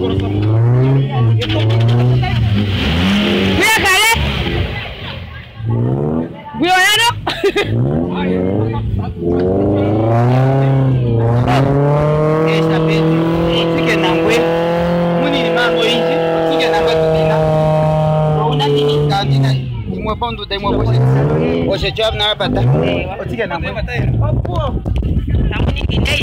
Mira kale. Buonano. Esa vez sike nangwe. Muni ni mango inji, sike nangwe tudina. Una nini kanina. Imwe pondu dai mwe bose. Bose job na pata. Sike nangwe. Opo. Namuni